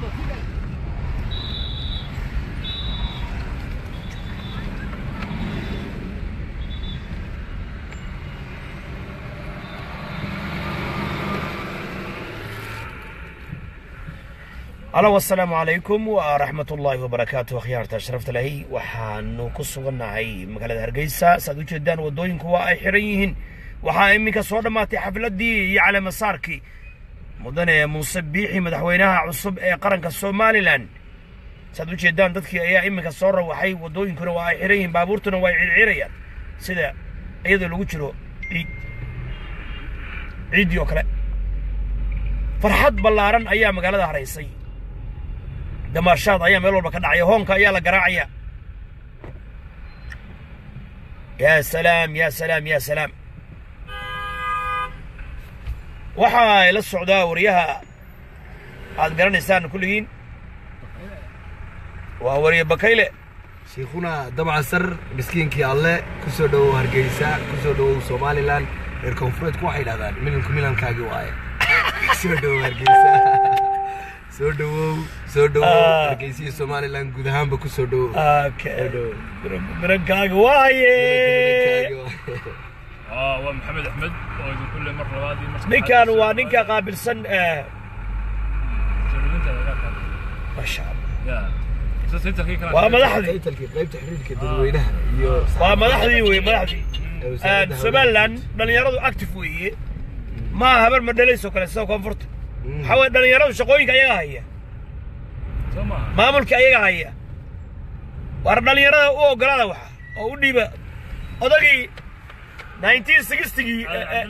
أهلا والسلام عليكم ورحمة الله وبركاته. خيارة شرفت لهي وحانو كسوغنا هاي مقالة هرقيسة سادو جدان ودوين كوا أي حريهن وحا إمي كسوغنا ماتي حفلة دي على مساركي مدن مصبيحي مدحوينها عصب قرن كالصومالي لان سادو جدان دادكي أيا إمي كسوغنا وحي ودوين كوا أي حريهن بابورتنا واي عيريان سيدا أيضا لو جرو عيد يوكلا فرحات بلاران أيا مقالة هرقيسي دماشات أيام يلو بكرة عيا هونك أيا لقراعيا. يا سلام يا سلام يا سلام. وحا إلى السعودية وريها هاد قرن إنسان كلهين ووريه بكيلة. شيخنا دمع سر مسكين كي الله كسودو هرجيسا كسودو سومالي لان الكونفرنت كواحد هذا منكم ميلان كاجي واي كسودو هرجيسا سودو هرجيسي سومالي لان قدام بكسودو من كاجي واي ومحمد أحمد ويقول كل مرة هذه نكان ونكا قابل سن ما شاء الله ومدحدي قيب تحريرك دلوينها ومدحدي ومدحدي سومالان دلينيرادو اكتيف ويه ما هبل ما دليسو كلا سو كونفورت حاول دلينيرادو شقooyinka ayaga haya maamulka ayaga haya war dalinyarada u ogolaada waxa oo u dhiiba odagii 1960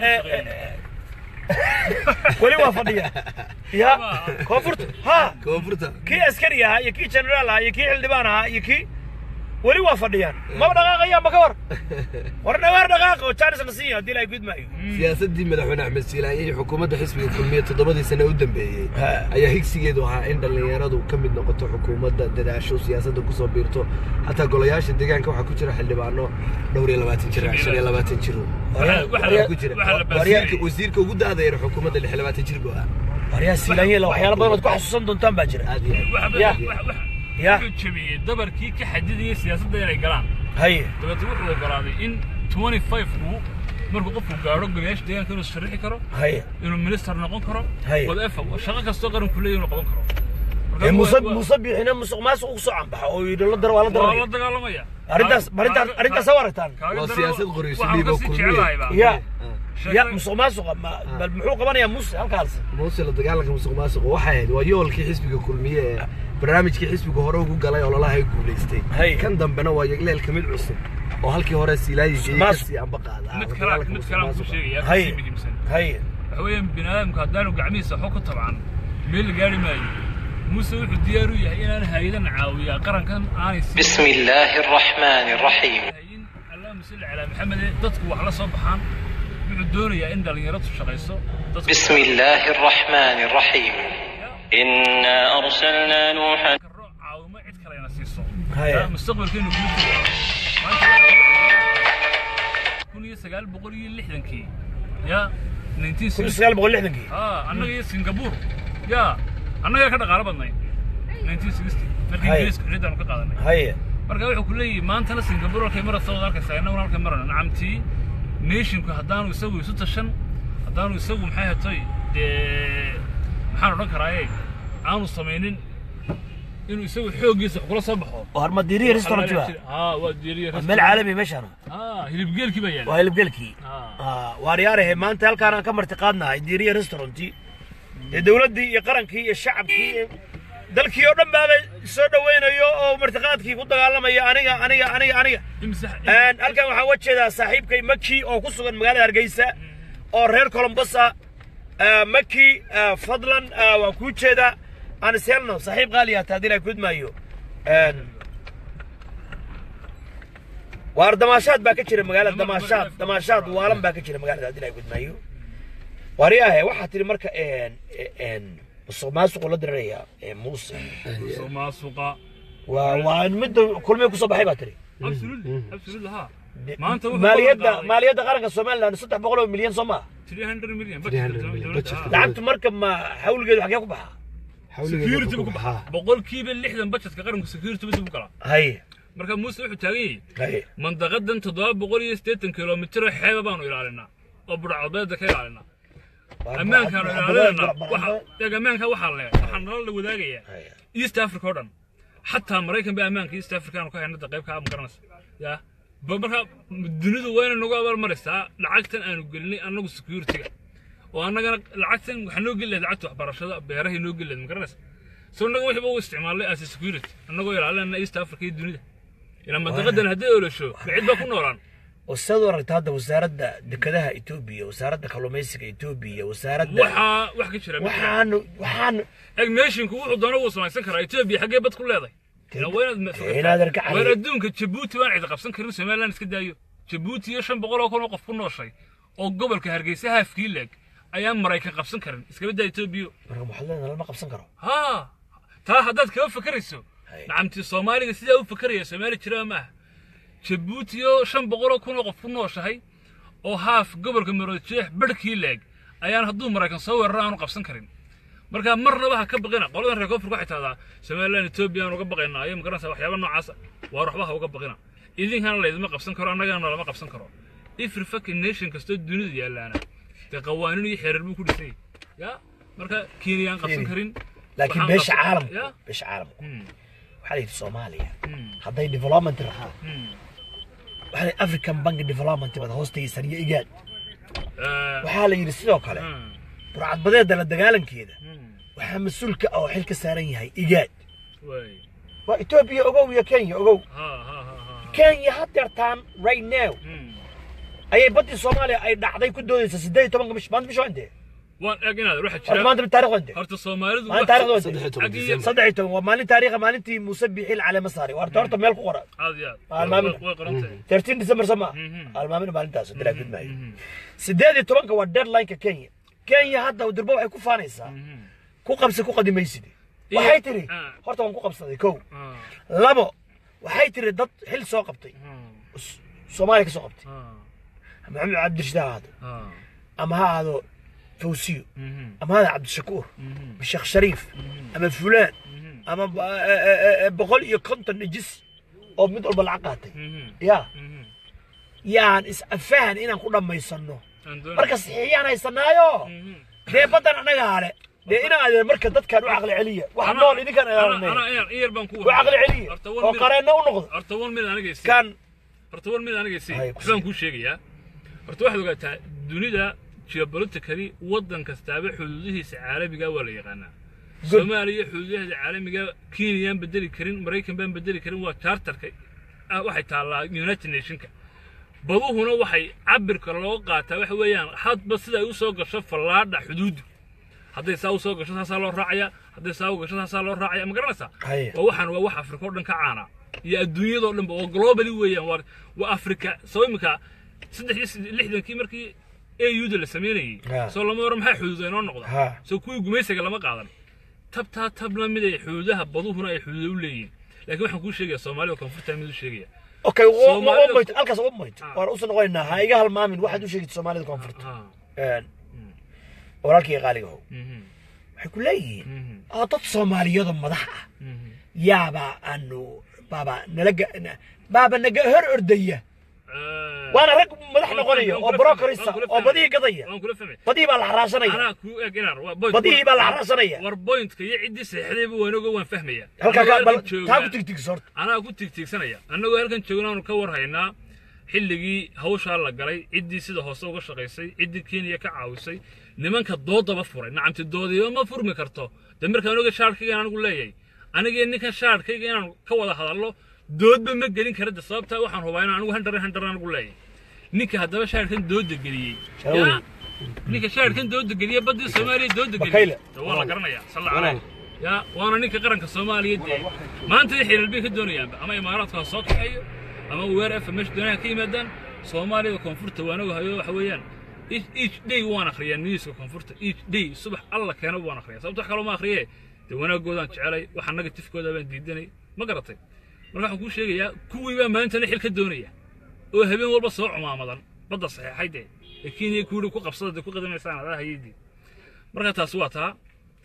wali waa fadhiya يا كوفرت كي عسكري هاي كي جنرال هاي كي حلبان هاي كي ولي وافديان ما دقاق يا مكور ورنا دقاق وجانس نسيه هدي لا يقود معي سياسه دي مدحونا احمد سيلاي حكومه حزب الكلميه 7 سنه u dambeeyay ayaa higsigeedu ahaa in dhalinyaradu ka mid noqoto xukuumadda dadaasho siyaasadda ku soo biirto hatta golayaasha deegaanka waxa ku jira xildhibaano dhowr iyo 20 jir 20 jir waxa ku jira wasiirka ugu daadayr xukuumadda 20 jir baa يا سيلانية لو حيانا بدنا تكون حسوسا دونتان باجر يا جبي دبر كي كحديدية سياسة دايرة قلان هاي دبر تروح لقرادي إن 25 مركو قفوا قارو قميش ديان كانوا الشريحي كرو هاي إنه المنستر نقون كرو هاي والأفا وشغل كستوغرهم كلية نقون كرو مصبي هنا ما سوق صعب بحاول يدلدر ولا در ولا در ولا مية أرنت سوارتان وسياسة غريسية بكلية يا مسوق بل محوق بنا يا موسى هالكالس موسى اللي دقالك مسوق واحد ويول كي حسبك كلمية برنامج كي حسبك هروق وقال ولا لا هي كوليستي كان ضمنا ويقلل الكمل عصب وهالكي هورا سيلاي جي عم بقى مت كلام كل شيء يا هي هو بنادم كادان وقعميس حوق طبعا ميل قال ماي موسى وديارو يا انا هايدن عاويه قرن كان اني بسم الله الرحمن الرحيم اللهم صل على محمد dadku wax la soo baxaan بسم الله الرحمن الرحيم إنا أرسلنا نوحا مستقبل كأنه كل يسقال بقول يلحدن كي يا 19 كل يسقال بقول يلحدن كي أنا يا سنغافورة يا أنا يا كذا غالبا 1960 لكن إنجليز كريدا مكقادنا هاي marka wuxuu ku leeyahay maanta Singapore kamera soo arkaysa inna walaal kamera nacamti nation-ku haddaanu isagu isu tashan haddaanu isagu maxay hatay maxaan odhan karaa aanu samaynin inuu isagu xooggiisa kula soo baxo warma diiriye restaurant waa diiriye meel caalami meeshaan hilibgeelkii baa yaala waa hilibgeelkii waaryaarahe maanta halkaan aan ka martiqaadnahay diiriye restaurant dawladdii iyo qarankii iyo shacabkii dalkii oo dhan baaba soo dhaweynayo oo martiqaadkii ku dagaalamaya aniga halkan waxaan wajeedaa saaxiibkay Maki oo ku sugan magaalada Hargeysa oo reer Columbus Maki fadlan waa ku jeeda aan selno saaxiib qaali ah taadila kudmaayo waar damaashaad baa ka jira magaalada damaashaad waalan baa ka jira magaalada taadila kudmaayo wariyaha waxa tiri marka مسوق ولا دريا موسى مسوق وان مد كل ما يكون صباحي باتري ابسولوت ها ما انت ماليه قرنك الصومال 300 مليون صومال 300 مليون لعبت مركب ما حول قيد حق يقبح security buu ku baxaa boqolkiiba 60 budgetka qaranku security buu ku galaa hay marka muuse wuxuu taagan yahay hay mandaqadan 780 kilomitir xeeba baanu ilaalinaa oo burcadbeeda ka ilaalinaa ammaanka ilaalinaa waxa ammaanka waxa waxaan la wadaagayaa East Africa oo dhan حتى مريكان بأمانك إيست أفريقيا وكاي ندا قيب كام قرنس يا بمرها الدنيا وين نقول مرستا لعقتن أنا قلني أنا سكيورتي وأنا قال لعقتن وحنا قلنا لعقت برشة بيره نقول مقرنس سوينا قوي هو استعمال لي أساس سكيورتي أنا قوي على أن إيست أفريقيا الدنيا لما تقدم هدي ولا شو بعد بكون نوران أستاذ ورد هذا وزارة دكتها إثيوبيا وزارة كلوميسك إثيوبيا وزارة وحكي شرب وحان ماشي نكون ضنا وصل سكر إثيوبيا حاجة بدخل هذا وين هنا ركع وين الدون كتشبوتي وين إذا قبسن كريم سمالا نسكت دايو تشبوتي يشان بقول أكون وقف كل شيء أو قبل كهرجيسها في كيلك أيام مريكا قبسن كريم اسكت دا إثيوبيا رغم حلنا لما قبسن كرو ها تا حدث كيف فكريسو نعمتي الصومالي سيدا وفكر يا سمالي ترى معه تشبوتيو شن بقول أكون وقف كل شيء أو هاف قبل كمرتشيح بركيلك أيام هدوم مريكا صور ران وقبسن كريم marka marna waxa ka baqina qoladan reer koonfur waxay taada Soomaaliland Ethiopia uga baqina ay ma garanaysaa waxyaabo noocaas waa ruuxbaha uga baqina idinkan leedma qabsan karo annagana lama qabsan karo every fucking nation kasto dunida yaalaana te qawaaniin iyo xeerar buu ku dhisay ya marka Kenya qabsan karin laakiin beesha caalam waxa ay Soomaaliya haday development rahaa waxa African Bank Development wada hoostaysan iyo igaad waxa la yiri sidoo kale burcad badeeda la dagaalankeeda waxa mas'uulka oo xilka saaran yahay igaad waa Ethiopia ogow iyo Kenya ogow Kenya hadartaan right now ayay badii Soomaaliya ay dhacday ku doodaysa 18 bish baan bisho intee waan eegnaad waxa jira maanta taariikh wante horta Soomaalidu waa taariikh 17 waa maalintii Muuse Biixil Cali Masaari waa horta meel ku qoran way qorantay 13 December sama almaamin maalintaas dilaa gudmay 18 waa deadline-ka Kenya Kenya hadda ودربوا waxay ku faanaysaa ku qabsi ku qadimaysid waxay tiri horta waan ku qabsaday kow labo waxay tiri dad xil soo qabtay Soomaaliya ka soo qabtay Maxamed Cabdi Rashid ama haado Fawsiyo ama haado Cabdi Shakuur Sheekh Shariif ama fulaan ama boqol iyo konton najis oo mid walba lacag qaatay yaan is afaan inaan ku dhameysano marka saxiixiyaan haysanaayo deebadan anaga hale dee inaad marka dadkan u aqli celiya wax nool idinkan ana yar baan ku aqli celiya oo qareeno u noqdo horta wal mid aniga si kan horta wal mid aniga si waxaan ku sheegayaa horta waxa ogaataa dunida geopolitically wadan kastaaba xuduudihiisa caalamiga waa la yaqaanaa Soomaaliya xuduudaha caalamiga Kenya bedeli karin Mareykan baan bedeli karin waa charterka waxay taalaa United Nationska baduhuna waxay cabirka loo qaataa wax weeyaan hadba sida ay u soo gasho falaadha xuduud haday saa u soo gasho saasa loo raacaya haday saa u gasho saasa loo raacaya ma garanaysaa waxaan waa wax Afrika oo dhan ka caana iyo adduunyada oo dhan oo globally weeyaan waa Afrika soo imika 60 markii AU la sameeyay soo lama war maxay xuduud inoo noqdo soo kuwii gumaysiga lama qaadan tab la mid ay xuduudaha baduhuna ay xuduud u leeyihiin laakiin waxaan ku sheegayaa Soomaaliya koonfurta mid u sheegaya اوكي وميت الكاس وميت وانا اصلا قلنا هاي قال مامن واحد وش يجي سومالي كونفرت ولكن غالي هو حيقول لي اعطت سوماليا مدح يابا انه بابا نلقى هر ارديه وانا رق مدح نقوليه او بروكريسا او بدي قضيه بدي با الحراسنيه انا كو اجنار بدي با الحراسنيه war point ka yidi saxdeeba wanago waan fahmaya halka taa ku tigtig sort ana ku tigtigsanaya anagu halkan joognaanu ka war haynaa xilligii hawsha la galay cidii sida hoose uga shaqeysay cidii Kenya ka caawisay nimanka doodaba furay nacamti doodiyo ma furmi karto damarkaan uga shaarkayga anagu leeyahay aniga ninkan shaarkayga inaan ka wada hadallo doodba ma gelin karada sababta waxaan hubaa in anigu handar anigu leeyahay ninka hadaba shaarkan dooda geliyay ninka shaarkan dooda geliyay badii Soomaaliya dooda geliyay waa la garanaya sallallahu alayhi ya waana ninka qaranka Soomaaliyeed maanta xiriir ka doonayaan ama imaaraadka soo kaxeeyo ama weer FMS doonaya ka yimaadaan Soomaaliya koonfurta waanagu hayo waxa weeyaan each day waan akhriyaan newska koonfurta each day subax alla keena waan akhriyaa sababta kale ma akhriyay wanaagoodaan jecelay waxa negative-kooda baan diidanay ma garatay marka waxaan ku sheegayaa kuwii baa maanta xil ka doonaya oo habeen walba soo cumaamadan badda saxiixayde Kenya kuuri ku qabsada ku qadamaysaan adaa haydi marka taas waa taa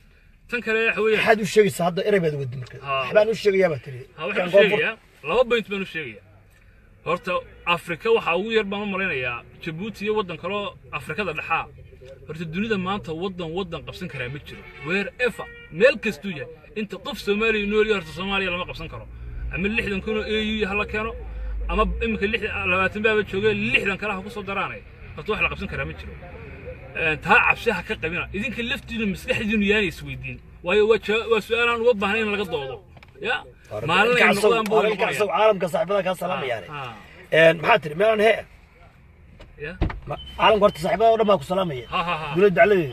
تنكر حويه حد وشيء صعد قريب هذا ودي مركز حبان وشيء يا بتري كان شيء لaba point baan u sheegaya horta Afrika waxa ugu yar baan u maleynayaa Djibouti iyo wadan kale oo Afrikada dhaxaa horta dunida maanta wadan qabsan kara ma jiro wherever meel kasto yahay inta qof Soomaali nool yahay horta Soomaaliya lama qabsan karo ama 60 kun oo AU hala keeno ama imika 20 baaba joogay 60 kale ha ku soo daraanay horta wax la qabsan kara ma jiro taa cabshaha ka qabina idinka laftiina maskaxdiinu yaani isweydiin waayo waa su'aalaan u baahan in laga doodo يا ما لنا كعصو عالم كصاحبنا كسلام يعني محاتري ما هي يا عالم قرت صاحبنا ولا ما كسلام هي قلت عليه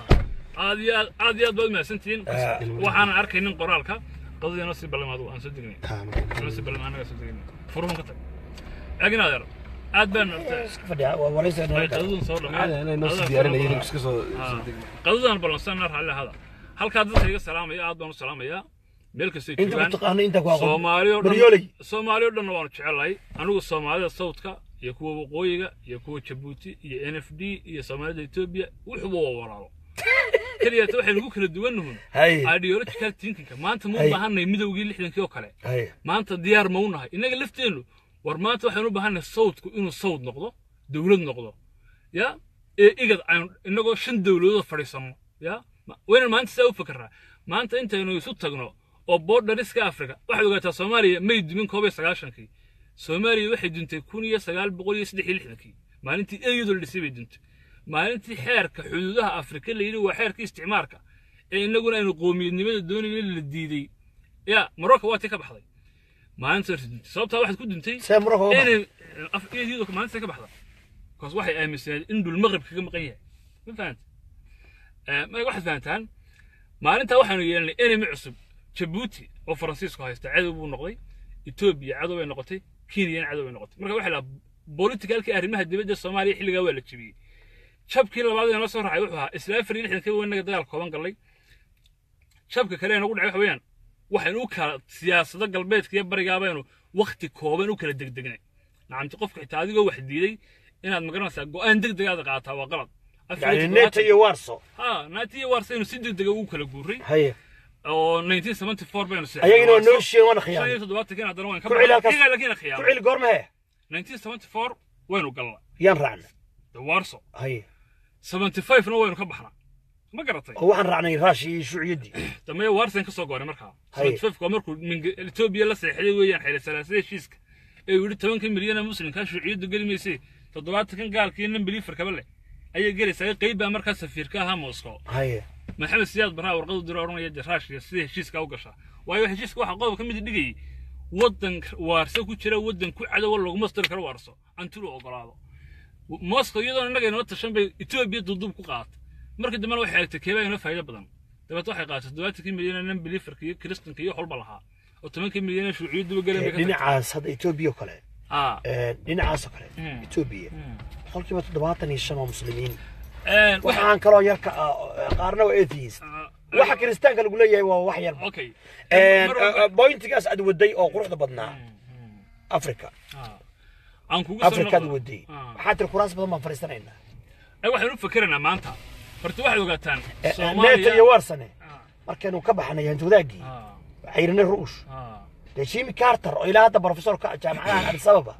هذه ما سنتين وحنا أركين قرالك قضية نص بالماضي أنا صدقني نص بالماضي أنا صدقني فرهم كتر لكن هذا أدبن فدي وليس قضية صور أنا نص ديارنا يدرس كسر قضية بالانسان نار على هذا هل كذا سيجي السلام يا أدبن السلام يا ملك انت بتقاني انت Soomaaliya Soomaaliya dhan waan jecelahay anigu Soomaalida Sawdka iyo kuwa waqooyiga iyo kuwa Djibouti iyo NFD iyo Soomaalida Ethiopia wuxuu waa waraaro kaliya waxay ugu kala duwanyihiin ideological thinking maanta ma baahanay midowgii 60 oo kale maanta diyaar ma u nahay inaga lafteenu war maanta waxaan u baahanay Sawdku inuu Sawd noqdo dawlad noqdo ya igad inagoo 5 dawladood fadhiisano ya weyn maanta saa u fikraa maanta intaynu isu tagno oo borderiska Afrika waxa ogaataa Soomaaliya may dumin 19 Soomaaliya waxay duntay 1963 maalintii eeyadu dhisay bay duntay maalintii xeerka xuduudaha Afrika la yiri waa xeerka isticmaalka ee inaguna aynu qoomiyadnimada doonayeen la diiday ya Morocco waa ka baxday maalintii sababta waxaad ku duntay inay Afrikadu maalintii ka baxday kaas waxay aaminsan in dul Maghrib kaga maqan yahay ma fahanteen ma waxaad fahantaan maalinta waxaanu yeelnay enemy cusub Djibouti oo Faransiisku haysta cadow buu noqday Ethiopia cadow ay noqotay Kenya cadow ay noqotay marka waxa la politicalka arrimaha dibadda Soomaaliya xilliga waa la jibiyay shabkii labaad ee la soo raacay wuxuu ahaa isla 64 wanaga dagaal kooban galay shabka kale ee ugu dhacay waxayaan waxaan u kala siyaasadda galbeedka iyo bariga abaynu waqti kooban u kala degdegnay naamti qofka xitaa adigoo wax diiday inaad magaranaysaa go'aan degdeg ah qaataa waa qalad يعني نت يوارسو نت يوارسو إنه سيد دقيقة وكله جوري هي أو 1974 بينو سيد أيه إنه نوشي وانا خيام شيء تدوات كنا دروان كعيل خيام كعيل قرمه 1974 وينو قلنا ينرعنا دوارسو هي 75 نو وينو كبحنا ما قرطي هو عن رعني راشي شو يدي تمام وارسين كسو قاري مركها 75 كمركو من إثيوبيا لسه حلو ويان حيل سلاسة شيسك يقول 8 مليون مسلم كان شو يدو قال ميسي تدوات كان قال كينا بليفر كبله أي جلس أي قيبة مركز سفير كها موسكو هي محمد سياد برا ورقد درارون يد راش يسيه شيسكا وقشة واي واحد شيسكا واحد قوي كم يدقي ودن وارسو كشرا ودن كل عدا والله مصدر كلا وارسو أنتلو أقرأه موسكو يدون النجا نوت شن بيتوبيا ضدهم كقاط مركز دمان واحد تكيبا ينفع إلى بدن تبى واحد قاط دلوقتي كم مليون نم بليفر كي كريستن كي يحول بالها وثمان كم مليون شو عيد وقال لك دين عاس هذا إثيوبيا كله دين عاس كله إثيوبيا خلك ما تدبعتني الشمال مسلمين waxaan kaloo yarka qaarna waa atheist waxa kristaanka lagu leeyahay waa wax yar okay pointigaas aad waday oo quruxda badnaa Afrika aan kugu soo Afrika waday waxa tir kuraas badan ma fariisanayna ay waxaan u fakiranaa maanta horta waxaad ogaataan Soomaaliya iyo warsane markaanu ka baxnay hanti wadaagii xayrina ruush Jimmy Carter oo ilaa hadda professorka jaamacadaha Addis Ababa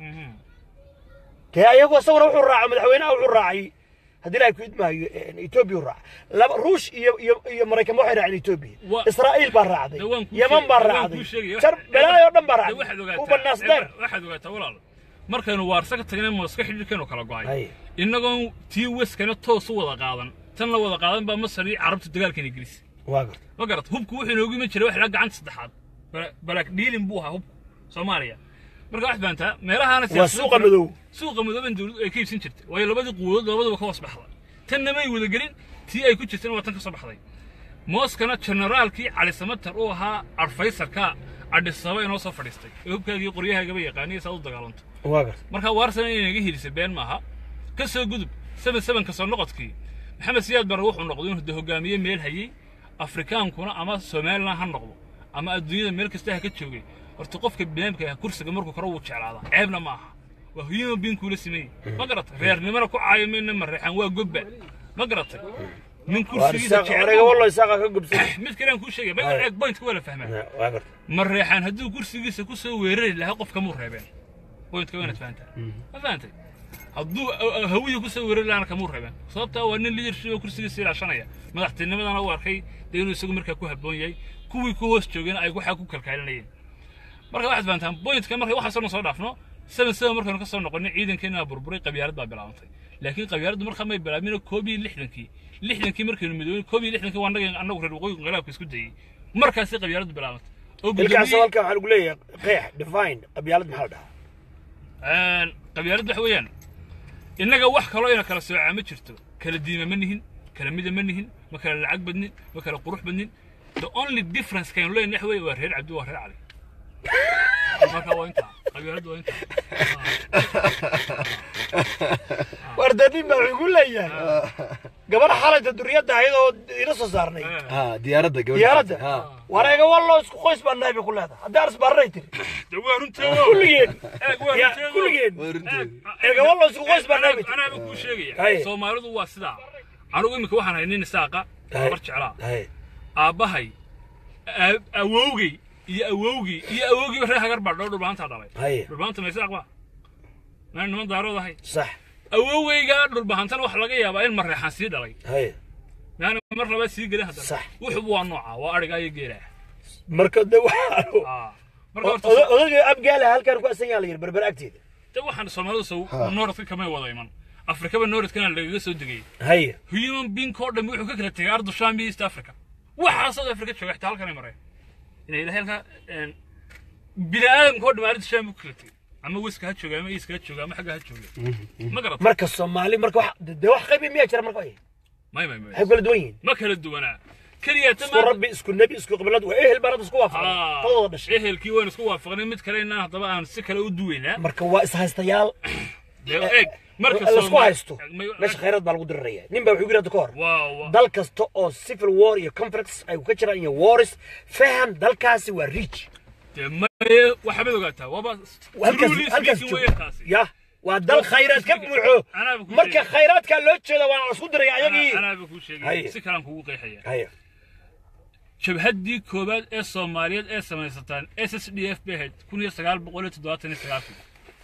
kee ayagu sawir wuxuu raacay madaxweynaha wuxuu raacay هذي لا يكيد ما إثيوبيا راح لا روش ي مريكان واحد راح إثيوبيا إسرائيل برا عادي يمن برا عادي شر بلا يردن برا عادي وبالناس ده واحد وقت ولا مركان وارسك تجينا موسك حد كانوا كلا قاعد إنهم تيوس كانوا توصوا ولا قاعدن تنا ولا قاعدن بمصري عربت الدجال كان يجلس وقرت هوب كوحي نوجي من شلوح لقى عن صدحات بلاك ديلين بوها هوب سوماليا marka wax baanta meelahaana suuqa madow in dawladdu ay ka iibsan jirtay way labadii quudood labadaba ka wasbaxday tanna may wada gelin tii ay ku jirteen waa tan ka soo baxday mooskana generaalkii cali samatar oo ahaa arfaysarka adhisaba inoo soo fadhiistay hubkaagii qoryahaagaba yaqaanay saad u dagaalanto marka waarsan inay iga hilisay been maaha ka soo gudub 77 ka soo noqodkii maxamed siyaad bar wuxuu noqday inuu hogaamiye meel hayay afrikaankuna ama Soomaaliland ha noqdo ama adduunyada meel kasta ha ka joogay horta qofka binaamka kursiga markuu karo uu jeclaada ceebna ma aha waa human being kula simay ma garatay reernimada ku caayimayna ma reexan waa gobba ma garatay من كرسي aniga والله isaaqa ka gubsan mid kale aan ku sheegay bay eeg point wala fahmaa marreexan haduu kursigiisa ku soo weerari lahaa qof kama reebeen point ka weynad fahantaa ma fahantay haduu hawiyo ku soo weerari lahaa kama reebeen sababta waa nin leadership kursigiisa ilaashanaya madaxtinimadana uu arkay inuu isagu markaa ku haboon yahay kuwii ku hoos joogeen ay waxa ku kalkaalinayeen marka waxaad fahantaan point ka markay waxa soo dhaafno sabab markaan ka soo noqonay ciidankeena burburay qabyaalad baa bilaabantay laakiin qabyaaladu marka may bilaabmin koobi 60kii markaynu midoobay koobi 60kii waan anagu reer waqooyi qalaabka isku dayay markaas qabyaaladu bilaabantay oo ilkaas walka waxa lagu leeyahay qeex define qabyaalad maxaa dhahaa qabyaalad waxa weeyaan inaga wax kale oo ina kala sooca ma jirto kala diima ma nihin kala mid ma nihin ma kala lacag badnin ma kala qurux badnin the only difference kan leeyahay waa reer Cabdi waa reer Cali marka waa inta qabyaaladu waa inta wardadin baa ugu leeyahay gabar xalayda duriyada ayadoo ina soo saarnay diyaaradda wareega wallo isku qoys baan nahay ku leedahay haddii aras baarnay tiri dawaarunteedo kulligeen eega wallo isku qoys baan nahay ana ku sheegaya Soomaalidu waa sidaa anigu imika waxaan haynin isaaqa bar jeclaa aabahay awowgay iyo awowgii reer hagar baa dhowr baanta dhalay baanta ma isaaq waa man daaroodahay صح awowgayga dhul bahantana wax laga yaabaa in marreexan sii dhalay yani mar laba sii galay hadda wuxuu waa nooca waa ariga ay geeraa marka marka odayga abgaala halkan ku asan yahay barbar agteeda waxaan Soomaalidu soo Nooradka kama wada iman Afrikaba Nooradkana laga soo degay human being code wuxuu ka kala tagay ardu Shaami East Africa waxa South Africa jooga xitaa halkan maray in ilaahay halka binaadam code maarid Shaami ku kala tagay ama wiska ha jooga ama iska jooga ama xaga ha jooga ma garad marka Soomaali marka wax qayb miya jira marka may hay kala duwan ma kala duwana kaliya tamam rabbi isku nabi isku qiblad waa ehel barad isku waafaqay todo dhashay ehelkii waan isku waafaqnay mid kale inaan hadaba aan si kale u duweynaa marka waa is haystayaal eeg marka isku haysto meesha khayraad baa lagu dirirayaa nin baa wuxuu yiraahdo ka hor dal kasta oo civil war iyo conflicts ay ka jiraan iyo wars faham dalkaasi waa rich waxaad ogaataa waba halkaas ya waa dal khayraad ka buuxo marka khayraadka loo jeedo waan isku diray ayagii ana ku sheegay si kale aan kugu qeexaya jabhadii koobaad ee Soomaaliyeed ee samaysataan SSDF bahed 1979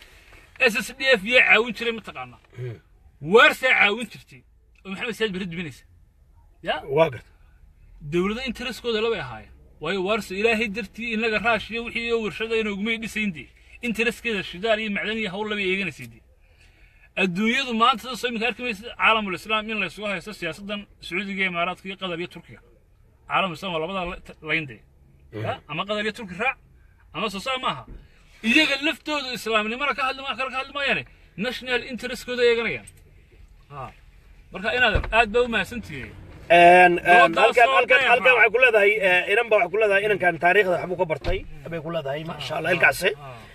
SSDF yaa caawin jiray ma taqaana warsa caawin jirtay oo maxamed saad barid binaysa ya waagar dawladda intereskooda laba ahaayeen waayo warsa ilaahay dartii inaga raashiyo wixii oo warshada inuu gumay dhisayntii intereskeeda shidaal iyo macdan iyo hawl laba eeganaysidii adduunyadu maanta soo imika arkimaysa caalamul islaam in la isugu haysto siyaasadan Sacuudiga iyo Imaaraadka iyo Qatar iyo Turkiga caalamul islaam labada laynday ama Qatar iyo Turkiga raac ama soo saamaha iyaga laftooda islaamnimada ka hadlamayaan national interestkooda eeganayaan marka inaad aad baa u mahadsantihiin halkan waxay ku leedahay inan baa waxay ku leedahay inankan taariikhda waxbuu ka bartay bay ku leedahay ma sha Allah ilkaasi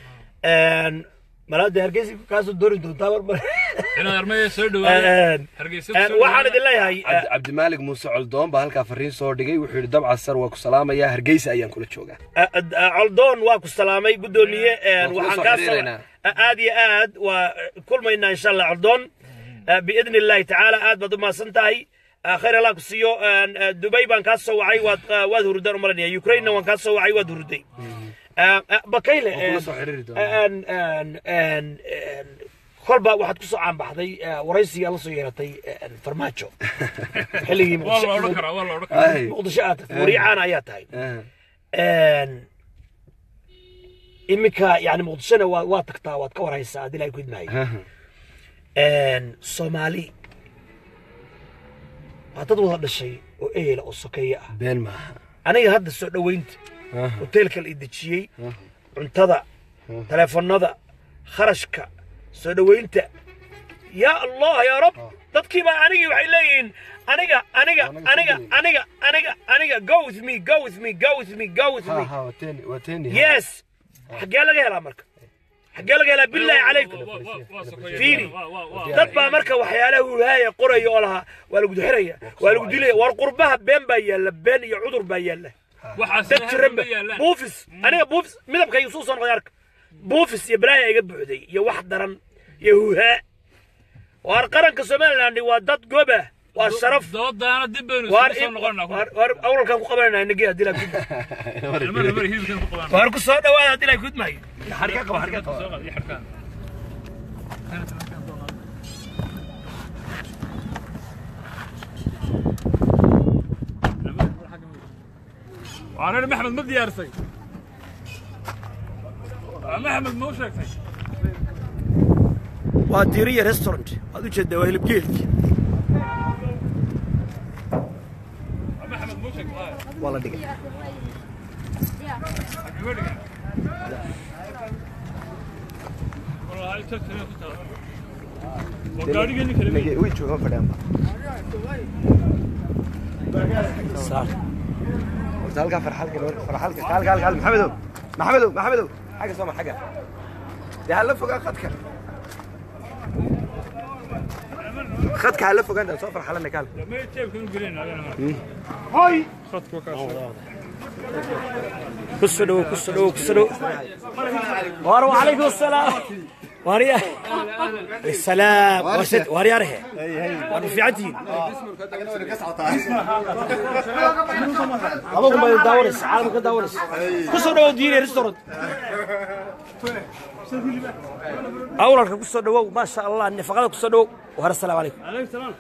malaada hargeysa ka soo doorin doontaa mar inaad armay soo dhawaad hargeysa waxaan idin leeyahay Cabdi Maalig Muuse Coldoon baa halka fariin soo dhigay wuxuu yiri dabca sar waa ku salaamaya hargeysa ayaan kula joogaa Coldoon waa ku salaamay gudoomiye waxaan ka soo aad iyo aad waa kulmayna insha Allah Coldoon باذن الله تعالى aad baad u maasantahay خير الله كسيو دبي بان كاسو وعي واد هردان مرنيا يوكرين وان كاسو وعي واد هردي بكيله ان kolba waxaad ku soo caan baxday waraysiga la soo yeeratay farmaajo xilligii muqdisho aad wariicaan ayaa tahay imika yani muqdishona waa tagtaa waad ka warhaysaa adilaa ku idmaayo Soomaali dad wada dhashay oo eeyla oo sokeeya ah been maaha aniga hadda soo dhaweynta hotelka la idajiyay cuntada telefoonada kharashka soo dhaweynta ya Allah ya rab dadkii baa anigi waxay leeyihiin aniga go with me yes xagee laga helaa marka حقا لك بالله عليكم فيني دبا مركه وحياله هاي قريه ولها ولا قد حريه ولا قد لي والقربها بين بايله بين يا عذر بايله بوفس انا بوفس مدبك يسوسن غيرك بوفس يا بلاي ايغا بخدي يا واحد درن يا هوها وارقرنك سوماليلاند وا دد غوبه والشرف doodana dib baynu soo noqonaa أول كان قبلنا نجي هدي لك واركو صودا وأنا هدي لك كود معي حركة وأنا محمد ما ديارتي محمد مو شاكتي واديرية ريستورانت هذا جد وهي بجيلك محمد مو شاكتي والله دقيقة والله هاي تكتب وقاعد يقول لي كلمة وين شو فدان صار halka farxalka qaal maxamedow xaga soo xaga de hal fogaa khadka hal fogaan soo farxalana kaal ما يتجيب كانوا قلنا هاي خدك وكاس كسروا وعليكم السلام واريا السلام واريا ريه وانا في عتين ابوكم بدورس عالم كدورس كسروا ديري ريستورانت اولك كسروا ما شاء الله النفقات كسروا وهر السلام عليكم عليكم السلام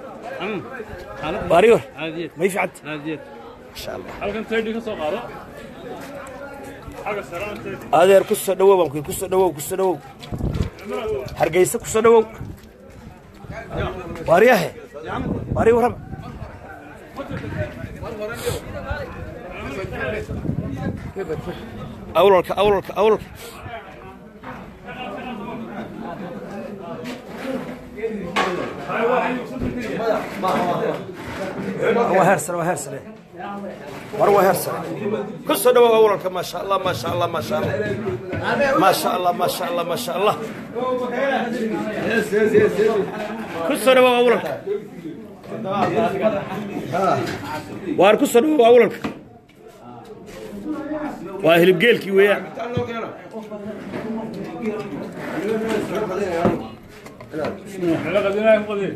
واريور ما في عد عاديت ان شاء الله halkan taydi ka soo qaado xaga saraan taydi adeer ku soo dhawow baan ku soo dhawow hargeysa ku soo dhawow wariyahe wari waram awlka وهرسل كل سنة وأولك ما شاء الله كل سنة وأولك كل سنة وأولك واهل بجيلك ويا لا قدنا قدير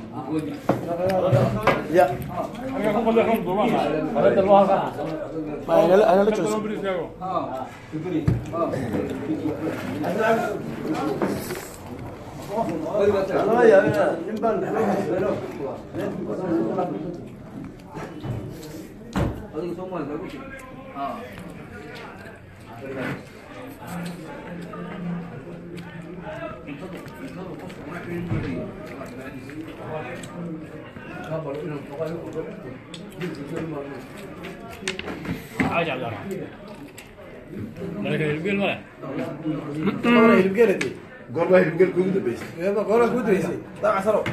يا انا قدر هم دوما هذا الله انا لا جوز عاجل لا لكن البيل ما قربه البقل كود بس يلا قرا كود بس طلع سرو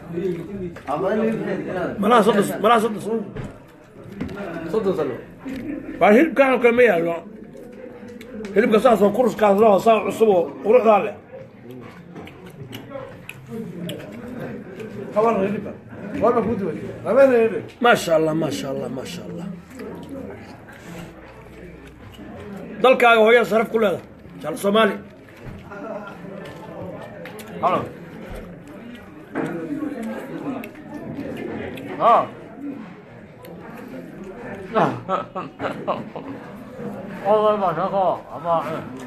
ملا صدق فهل كانوا كمية لا هل قصاص وكرش كان له صار عصبه وروح ذاله خبر غريبة قرا كود بس أمانة ما شاء الله dalkaaga hooyo saraf ku leedahay jal Soomaali halo والله ما شاء الله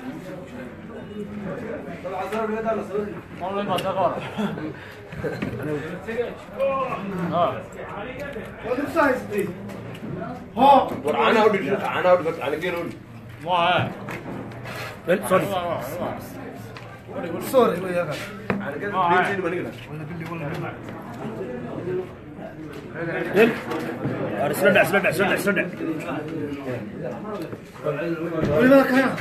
والله ما شاء الله انا اقول ما سوري سوري وياك سرع وياك هنا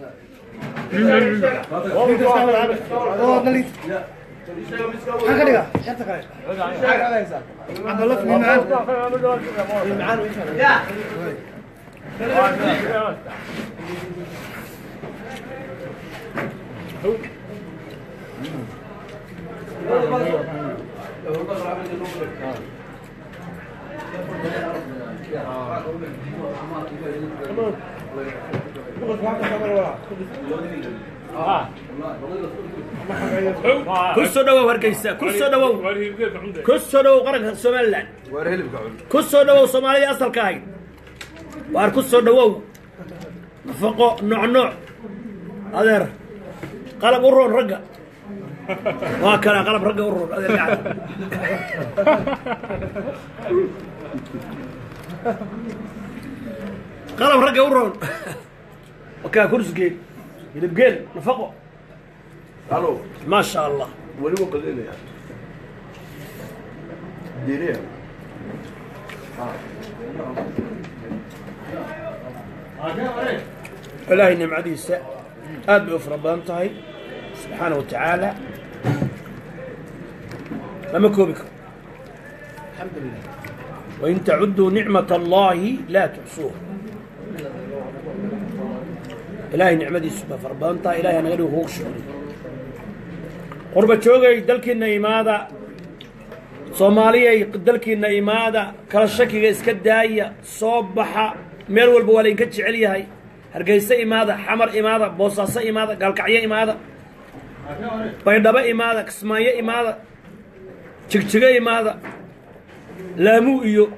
حاجة حتى عبد الله في معان يا كسر دوا هرقيسة كسر دوا كسر دوا قرن سومالان كسر دوا سومالي أصل كاين وار كسر دوا نفقو نوع هذا قلب ورون رقة وهكذا قلب رقة ورون هذا اللي عاد قلب رقة ورون وكا كرس جيل يلبقين نفقو الو ما شاء الله ولي قليل يعني ديريه إلهي نمعديسة أدعو في ربان طهي سبحانه وتعالى لما كوبكم الحمد لله وإن تعدوا نعمة الله لا تحصوها إلهي نعمدي سبحانه في ربان طهي إلهي أنا غيره هو شغلي قربة شوقي دلكينا إمادة صومالية دلكينا إمادة كرشكي إسكداية صوبحة ميل والبوالين كتش عليها هرقيسة إمادة حمر إمادة بوصاصة إمادة قالكعية إمادة بيضبة إمادة كسماية إمادة تشكشكة إمادة لامو إيو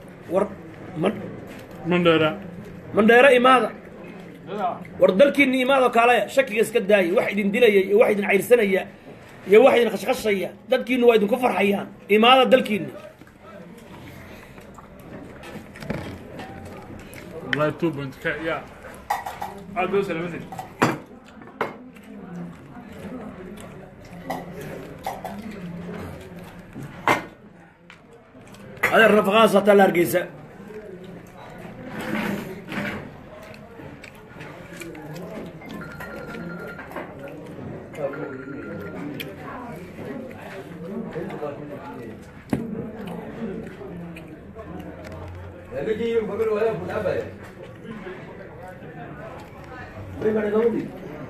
من دايرة إمادة وردلكي إمادة كالايا شكي إسكداية واحد دليا واحد عيرسنة يا واحد خشخشية دلكي إنه وايد كفر حيان إمادة دلكي والله توب انت يا عاد بوصل مثل هذا الرفقاصة الأرقيسة بيجي يقبل ولا يقبل أبدا بيبقى نقولي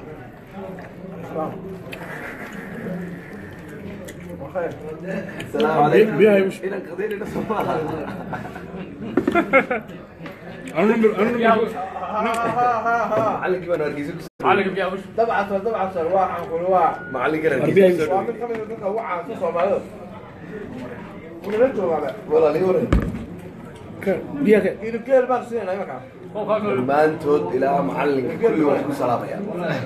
السلام عليكم بيها مش إلى قضية نصفها معلق كمان أرجيزك عليك يا وش طبعا سرواح وقلواح معلق أرجيزك وعمل خمسة دقيقة وعى تصوب عليه والله ليه ورد بيها كده يلبكي الباقي سنين أي مكان ما أنتود إلى معلق كل يوم سلامة يعني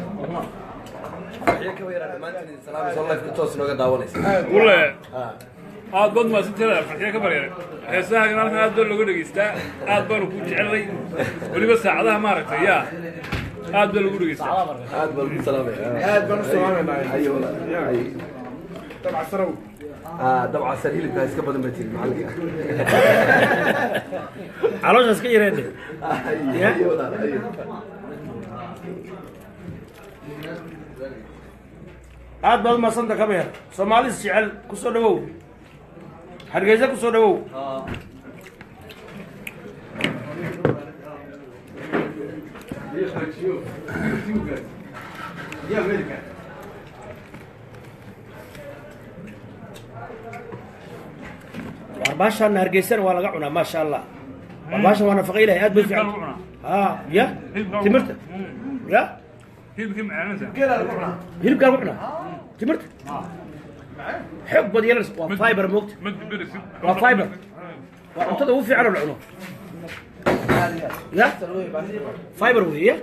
يا كبير ما أنتود سلامة والله في توصل وقت داوليس والله aad bad ma sintada farxiyo ka bareeray heesaha ganaalka aad baa lagu dhageystaa aad baa ku jecelay waliba saacadaha maaragtay yaa aad baa lagu dhageystaa aad baa lagu salaamay aad baa lagu salaamay ayo ay dabca sarow dabca sariil ka iska badan batin macallinka caloosha iska yareeyay ayo ayo aad baad ma santa ka beer Soomaaliis jecel ku soo dhawow hargeysa ku soo dhawow وارباشان hargeysan waa laga cunaa ma sha Allah warbashan waa nafaqo ilaahay aad bay fiican ya timirta ya hilibkii macaanada hilibka lagu cunaa timirta حب بدي يلبس وفايبر موقت وفايبر وانت ده في عرب العنو لا فايبر وهي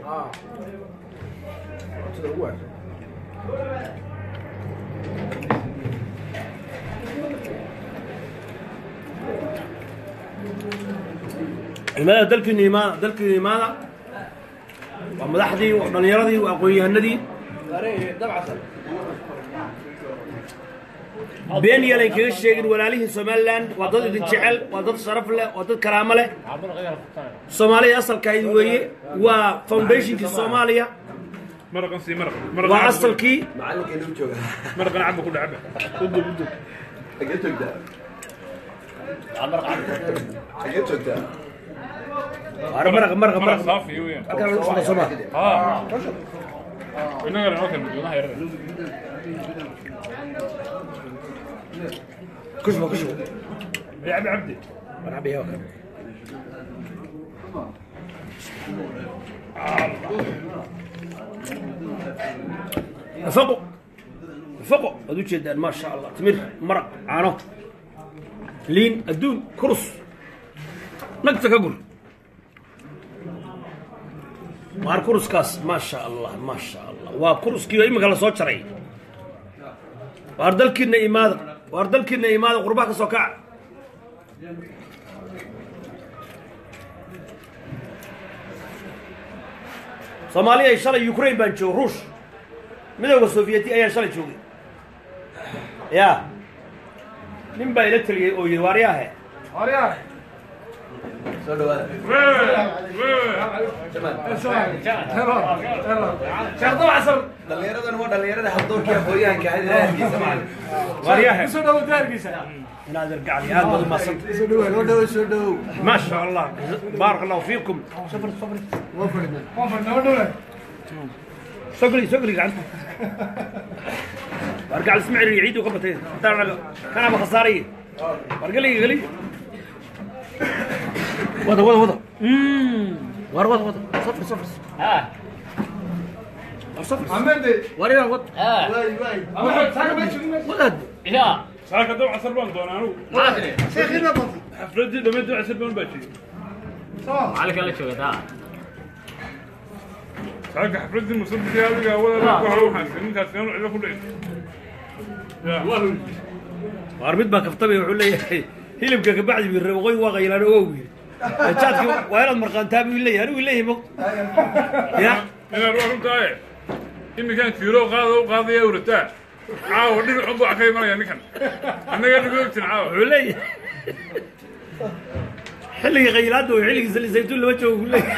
لماذا دلك لماذا ومدحدي ودليردي واقوياء الندي بين يلين كيش شيء ولا ليه سومالان وضد الجعل وضد صرف له وضد كرامة له سوماليا أصل كايد ويه وفاونديشن في الصوماليا مرة قنصي مرة وأصل كي معلق إنه جوا مرة قنعبه كل عبه بدو أجيتك ده أجيتك ده مرة صافي وين إنه قال نوكل بدونها يرد كشفه بيعب عبدي أنا بيها nafaqo aad u jeedaan maa sha allah timir maraq caano liin adduun kurus nagta ka gur waar kuruskaas maa sha allah waa kuruskii imika la soo jaray waar dalkiina imaada qurbaha ka soo kaca soomaaliya shalay ukraine baan joogay ruush midowga sovieti ayaa shalay joogay ya nin baa ila taliyey oo yidhi waaryahe soo dhawaada dhalinyaradan waa dhalinyarada habdoorkii aqooyahanka ahayd ee hargeysa macalin waaryahe soo dhawo daarkiisa inaad argacli aad baad umadsanta soo dhawow ما شاء الله بارك الله فيكم سقلي قاعد ارجع اسمع لي يعيد وقبتين كان ابو خساريه ارجع لي وضع وضع صفر ها صفر محمد ورينا وضع محمد ساكن ولد يا ساكن دوع سربان دون انو شيخنا بطل حفلتي دمي دوع سربان باشي على كلك شو ده ساكن حفلتي مسبتي هذه ولا روح من كان على كل يا وارمد بقى كفتبي وحول لي هيلبك بعد بيروقي وغيلان اوغي جاتك وين المرقان تابي لي انا ولا يبق يا انا روح انتاي إني كان كيلو قاضي يورتان عاو دين عضو عكاي مريا نكن انا قاعد نقول عاو علي حلي غيلاد وحلي زيتون لو وجهه يقول لي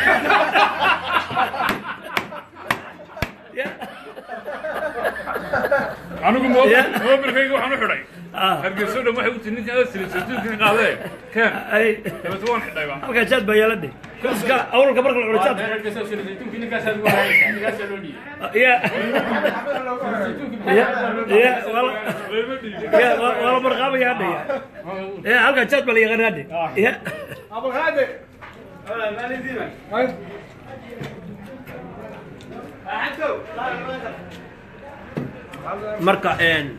anigu mobilkayga waxaan u xidhay hargeyso dhan waxay u tihi ninkan saliidka qaadee keen dabeet waan xidhay baa halkaa jaad baa yeeladhe kuska awalka marka la cuno jaad wala marqaabaya hadha halkaa jaad baa la yaqaan hadhe abulhaade marka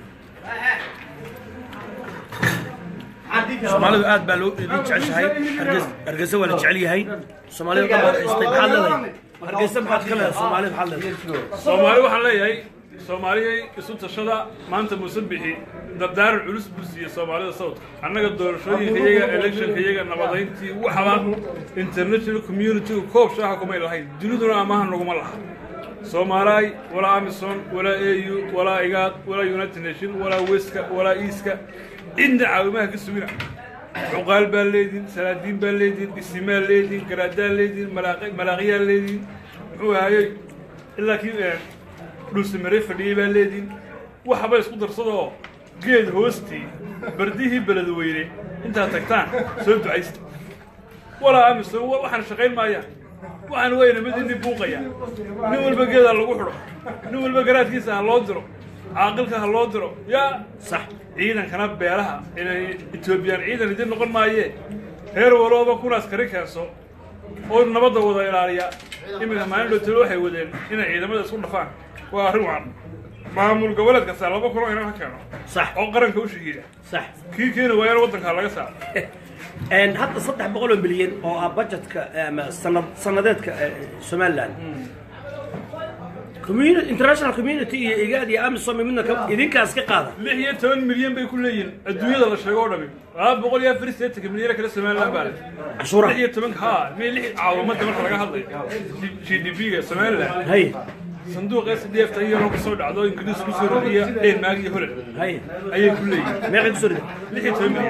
soomaalidu aad baa loo jeceshahay hargeysa waa la jecel yahay soomaalidu dhan baa haystay maxaad leedahay hargeysa maxaad ka leedahay soomaalida maxaad leedahay soomaali waxaan leeyahay soomaaliyay isu tashada maanta musabixi dardaaran culus buu siiyey soomaalida sawdka annaga doorashooyinkayaga electionkayaga nabadayntii waxaba international community koob shaaha kumay lahayn duniduna amaha naguma laha soomaalaay walaa amison walaa au walaa igaad walaa united nation walaa weska walaa iiska cidna caawimaha ka sugina cuqaal baa leediin salaadiin baa leediin dhisimaa leediin garaadaa leediin malaaqiyaa leediin muxuu ahayey ilaa kii dhulsamare fadhiyey baa leediin waxaba isku darsadoo geed hoostii bardihii beledweyne intaad tagtaan soo ducaysta walaa amison waxaan shaqayn maayaan waxaan weyna mid nin buuqaya nin walba geedaa lagu xidho nin walba garaadkiisa ha loo diro caaqilka ha loo diro yaa sax ciidankana beelaha inay etoobiyaan ciidan idin noqon maayee reer walooba kunaas kari keenso oo nabadda wada ilaaliya iminka maalin dhowtalo waxay wadeen inay ciidamada isku dhafaan waa arrin wacan maamul goboleed kasta 2 kun oo inaan ka keeno sax oo qaranka u shigiya sax kii keena waa in waddanka laga saaro hadda 300 bilyan oo ah budgetka ama sanadeedka Somaliland community international community iyo igaad iyo amisom midna idinkaas ka qaada 16 milyan bay ku leeyihiin adduunyada la sheego oo dhami 140 milyan kala Somaliland baa cashuura 16 ha meel caawimada marka laga hadlayo GDP-ga Somaliland hay صندوق SDF تيارو كسر عضو إنجليز كسر ريا إيه ماجي هلا هاي أيه كله ما يقدر يسرد ليه تمري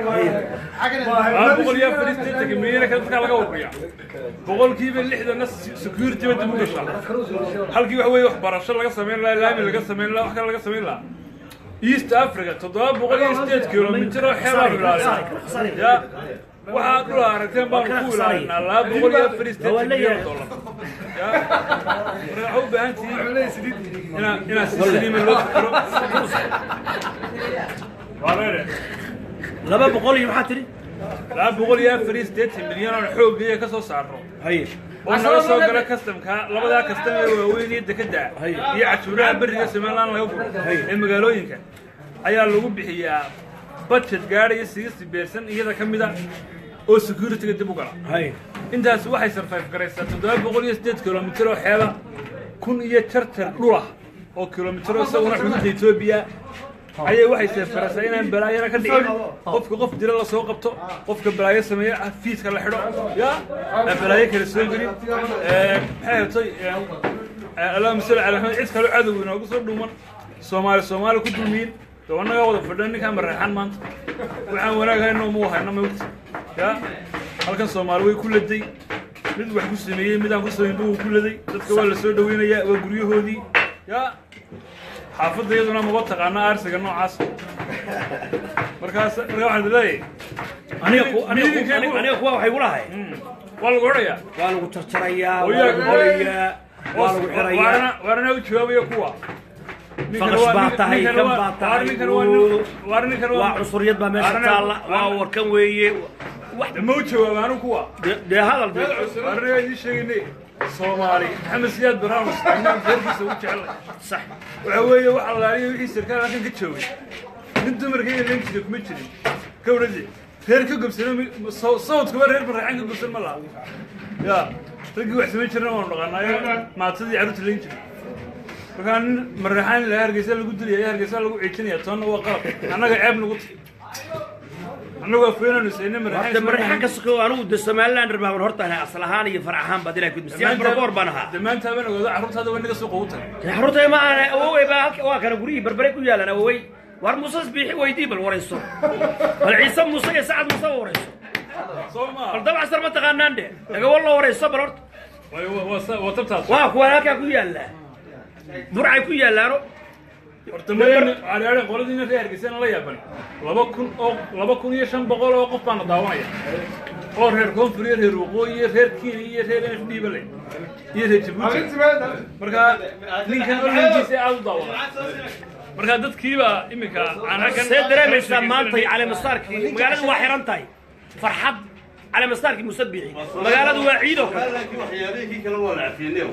بقول يا فريستي تكمينا كذا كلا جوا ريا بقول كيف اللي حدا الناس سكيورتي بدي مقشع هل كيف هو يخبر الشر لقى سمين لا لا لقى سمين لا وحكى لقى سمين لا إيست أفريقيا تضرب بقول إيست كيلومتر حرام لا يا waxaa dhul aragteen baan ku ilaalinaa 200 $150 waxaa u baahan tihiin inaa sisliima loo fikiro laba boqol iyo maxaa tiri 240 milyan oo xooggeeya ka soo saarno hay وانا سو غلا كاستمكا لبدا كاستم waaweyn iyo dekada iyo cashuuraha bariga Soomaaliland laga furo ee magaalooyinka ayaa lagu bixiyaa budget gaaraya 60% iyada kamida oo security-ga dib u gala intaas waxay survive garaysaa 708 kilomitir oo xeeba 1000 iyo charter dhul ah oo kilomitir oo sawirna xuduudda Itoobiya ayay waxay seefaraysaa inaan balaayana ka dhigin qofka qof dira la soo qabto qofka balaayo sameeyo fiiska la xidho ya balaayo kala soo gelin maxay tahay Allah masal ala cid kale cadow inoogu soo dhuuman Soomaali ku dulmiin doonaga wada fadhan ninka marxan maanta waxaan wanaagayno muu hayno mawt ya halkan Soomaali way ku laday mid wax ku sameeyay mid aan ku sameeyay buu ku laday dadka waa la soo dhaweynaya waa guryahoodii ya xaafadayaduna ma taqaana arsiga noocaas markaas waxaan leeyahay aniga kuwa waxay walahay waa lagu xirayaa waa lagu tartarayaa waa lagu xirayaa warna u jawaabayo kuwa faqash baa tahay kan baa tahay waa cusuriyad baa meesha taala waa warkan weeye wax ma u jawaabaanu kuwa de hadal warna ay sheegnay Soomaali Maxamed Siyaad Baraan inaan jeerkiisa u jecel sax waxa weeye wax allaaliyo wixii sarkaal halkan ka joogay mid dumarkayga leen jiray kuma jirin gawradii reer ka gobsano sawdka waa reer barxan ka gobsan ma laha ya ragii wax sameyn jirna waan dhaqanaayo maatadii carruurta leen jiray markaan marxan la hargeysa lagu dilay hargeysa lagu ciicinaya toonna waa qalab annaga ceeb nagu annaga afweynanu sayna marxan ka soo anigu de Soomaaliland rabaan horta asal ahaan iyo farac ahaan badilay ku misiyaan barboor banaha damaanta baan ogaado carruurtada waa naga soo qowtan carruurta ma ana awoway baa waa kana guriga barbare ku yaalan awoway war musas biixi weydii bal warayso bal ciise muuse iyo sacad muuse warayso Soomaa bal dabca sar ma taqaanaan de laga wala warayso bal horta waa tabtaas waa kuwa halka ku yaala burcay ku yaalaano horta aan qoladina reer Hargeysa la yaaban 2500 oo qof baan daawanaya oo reer koonfur reer waqooyi reer Kenya iyo reer FDB leh iyo reer Djibouti marka ninkan ololkiisa aad u daawada marka dadkiiba imika aan halkan see dareemaysaa maanta cali masaarkii magaaladu waa xiran tahay farxad cali masaarkii musabbiixi magaaladu waa ciid oo kale waxyaabihii kala wada afiinay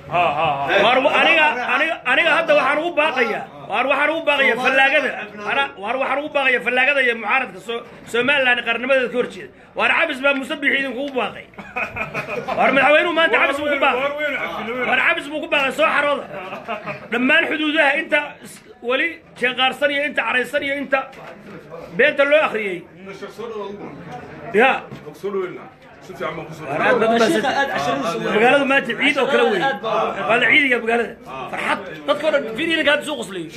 aniga hadda waxaan ugu baaqaya fallaagada iyo mucaaradka Soomaaliland qarnimadeeda ka horjeeda waar cabis baa musabbiixi idinku u baaqay waar madaxweynuhu maanta cabis buu ku baaqay waar cabis buu ku baaqay soo xarooda dhammaan xuduudaha inta wali jeeqaarsan iyo inta caraysan iyo inta beenta loo akhriyay ya magaalada maanta ciid oo kala weyn waa la ciidiga magaalada farxad dadkoo dhan fiiriinka hadda soo qoslayo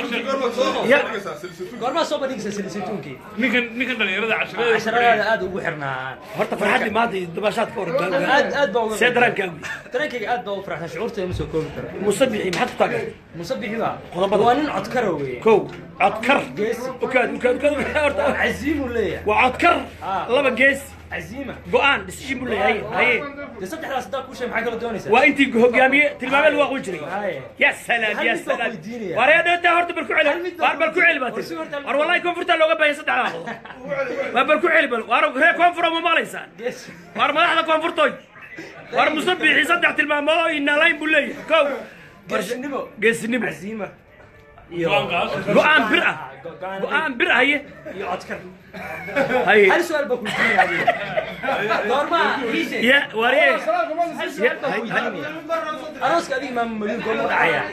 goorma soo bandhigaysa silsituunkii ninkan dhalinyarada casharada aad ugu xirnaa horta farxadii maanta dabashaadka hore aad baa ugu seedrankaagu dareenkayga aad baa ugu farxsan shucuurtayda ma soo koobi karo musabbiixi maxaad ku taagan musabbiixi baa qodobada waa nin codkara weeye kow codkar geesi horta caziimu leeyahay waa codkar laba geesi عزيمة قوان ديسيجن بقول لي هاي تصدق راس داك وش معك لو دونيسا وانتي هوغاميه تلمام الواقع وجري يا سلام يا سلام وريا ده هورت بركو علي وار بركو علي باتي وار والله كونفورت لوغا باين صدق على ما بركو علي بل وار ري كونفور ما ماليسان وار ما لحظه كونفورتوي وار مصبيحي صدق تلمام ان لاين بقول لي كو قسنمو عزيمة قوان برا هي يعتكر هاي هل سؤال بكون فيه هذه نورما يا وريه هل سؤال بكون فيه أروسك هذه ما مليون قوم دعيا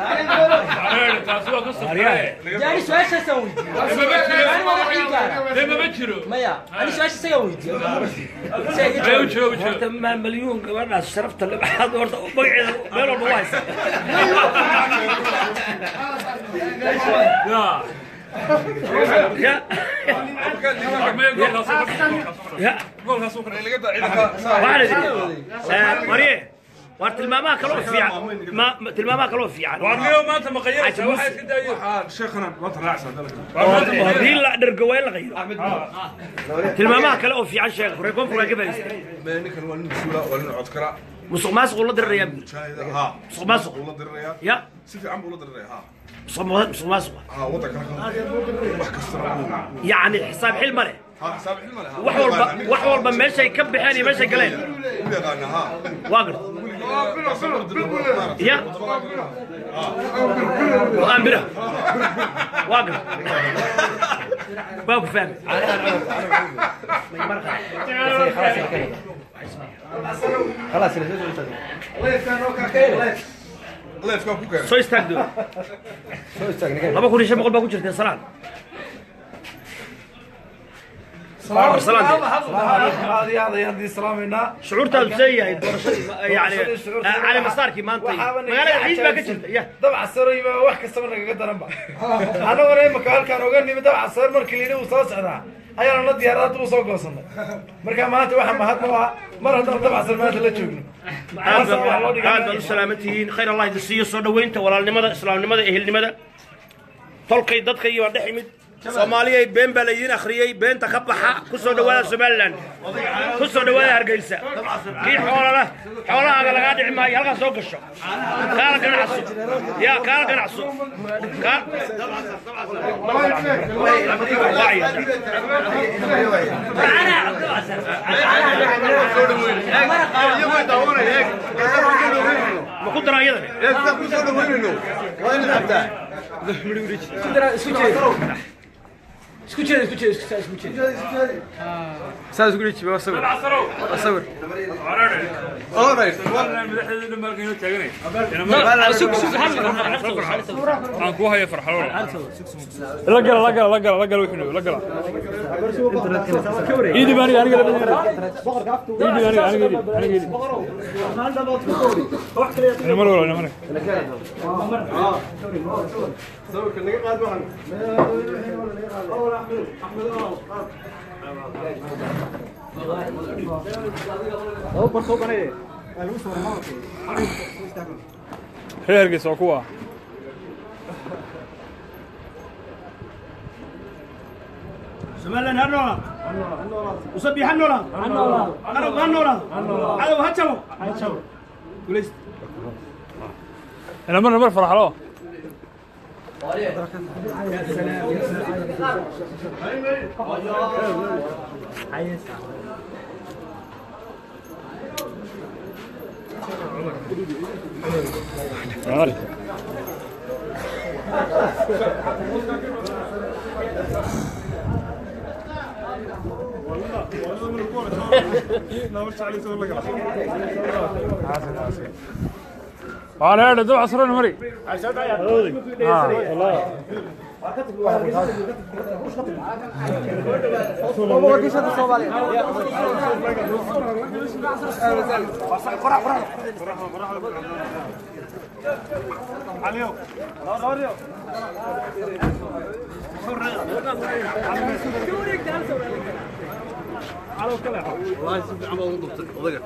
يعني سؤال شو سوي أنا ما بحكي ما بتشرو ما يا أنا سؤال شو سوي ما مليون قبل شرفت اللي بعد ورد بقعد بينه الوايس يا مريه وارتلمامها كلو في ما تلمامها كلو في عن واليوم ما انت مقيرت واحد كده شيخنا ما تراعس هذه لا درقوي لا غير تلمامها كلو في عن شيخ ريكون فوق قبل ما نكن ولا مسؤول ولا عسكر مسق ماسق ولا دريا ها مسق ماسق ولا دريا يا سيفي عم ولا دريا ها مسق ماسق وضعك يعني حساب حلمله ها حساب حلمله wax walba meesha ay ka bixeen meesha galeen واقر يا وأمبرة واقر باكو فاهم خلاص سو استاجدو ما بكون شيء بقول باكو جرتين صلاة هذه سلامنا شعورتها بسيئة يعني على مسارك ما انت ما انا عيد ما كنت طبعا السر wax kasta naga daran ba ana wareey ma halkaan ogaanay dabca sar markii leeyahay uu soo socdaa ayaan la diyaarad u soo goosanay marka maanta waxa mahad ma mar haddaan dabca sar maanta la joogno aad baan salaamatihiin khayr allah idin siiyo soo dhaweynta walaalnimada islaamnimada ehelnimada tolkay dadka iyo dhex yimid Soomaaliya been baa la yiin akhriyay beenta ka baxa ku soo dhawaada Somaliland ku soo dhawaada Hargeysa kii xoolaha laga dhicin maayo halka soo gasho kaala ganacso ya kaala ganacso ma ku daraa iyada ku soo dhaweynayno waa in abda Escuche. Sabes o que vai saber? Vai saber. Alright. aan ku hayo farxado la gal wixii la gal idi bani aniga Herkes oo kuwa Somaliland hanola usabbi hanola arab hanola adaw hajaw guleys ana mar farxalo أنا هذا دو عصرين مري. والله سبحان الله وضغط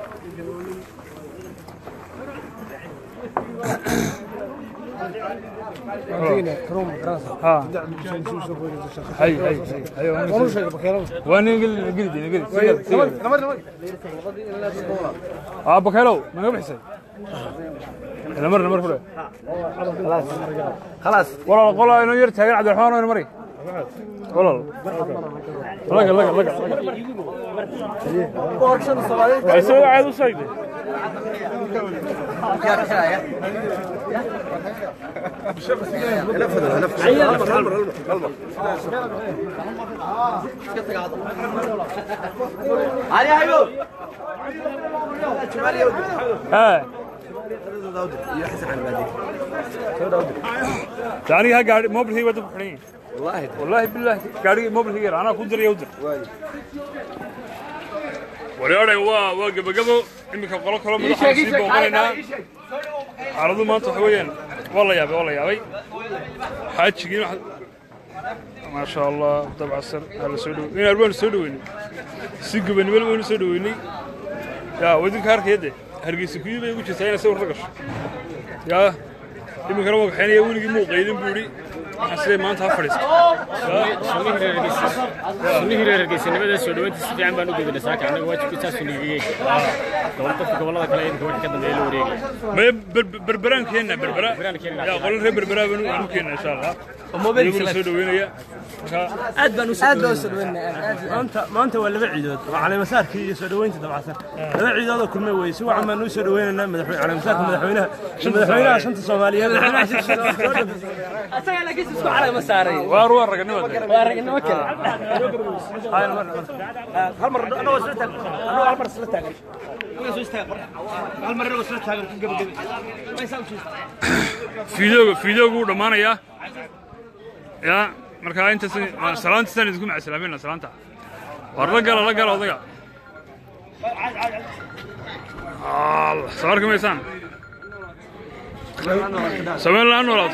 خلاص والله قولوا انه يرتاح عبد الرحمن وين مري والله لقى يسوي عاد وصيده ثاني ها قاعد موبل هي ودف حرين والله بالله قاعد موبل هي انا كودر يودر ورياضي waa gabagabo imika qolo kale madaxa si booqanayna aradu maanta waxweeyaan wala yaabay xaajigii ma sha Allah dabcasar hal soo dhaw in arbaan soo dhaweyn si gabanimo weyn soo dhaweynay ya wadinka harkeede hargeysa ku yimid ugu jirtay inay sawir gasho ya imika waxaan wuligi muuqaydin buuri حسيت ما أنت هفرس سنيه رجيس نبدأ سودوات استطيع أن بنو قبل ساكن عندك واجب كتاس سنيه قبل الله كلا يمكن واحد كذا بيلو ريج ما بربران كنا بربران يا قول لي بربران بنو كنا إن شاء الله يقول سودوين يا أدنى ما أنت ولا بعيد على مسار كي سودوين تبع سر بعيد هذا كل ما ويسوى عم نو سودوين على مسار مدحوينها عشان الصوماليين أصلا أنا قيس على مساري وار رجعنا وكل هاي المرة أنا وصلت أنا أول مرة وصلت المرة وصلت قبل ما يسوي فيديو قول ما أنا يا مركا أنت سلامت سنة تقوم على سلامين سلامتها والرجال وضيع الله صاركم يسان سوين لنا ولا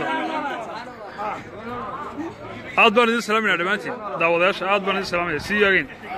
عاد بردي سلامين يا دمانتي داوداش عاد بردي سلامين سيجين